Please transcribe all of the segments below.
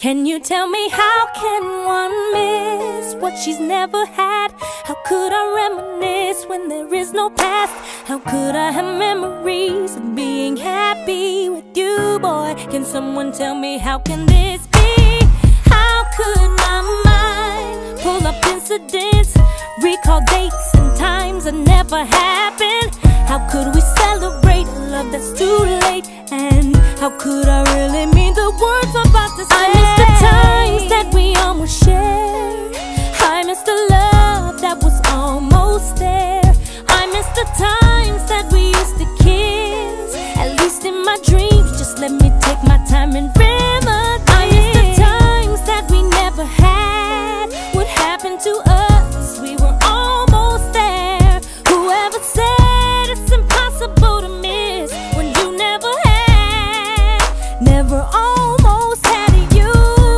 Can you tell me how can one miss what she's never had? How could I reminisce when there is no past? How could I have memories of being happy with you, boy? Can someone tell me how can this be? How could my mind pull up incidents, recall dates and times that never happened? How could we celebrate a love that's too late? And how could I really mean the words I'm about to say? I miss the times that we almost shared. I miss the love that was almost there. I miss the times that we used to kiss. At least in my dreams, just let me take my time and reminisce. I miss the times that we never had. What happened to us? We were almost there. Whoever said it's impossible to miss when you never had, never almost had you.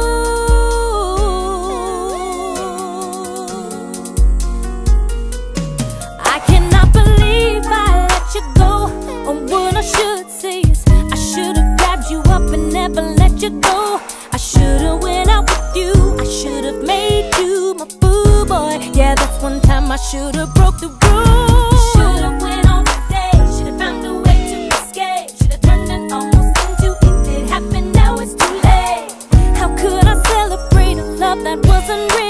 I cannot believe I let you go. Or what I should say is I should have grabbed you up and never let you go. I should have went out with you. I should have made you my boo boy. Yeah, that's one time I should have broke the rules. Should have went on a date. Should have found a way to escape. Should have turned it almost into it did happen. Now it's too late. How could I celebrate a love that wasn't real?